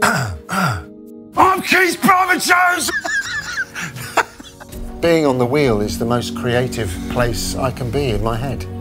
I'm Keith Brother Jones! Being on the wheel is the most creative place I can be in my head.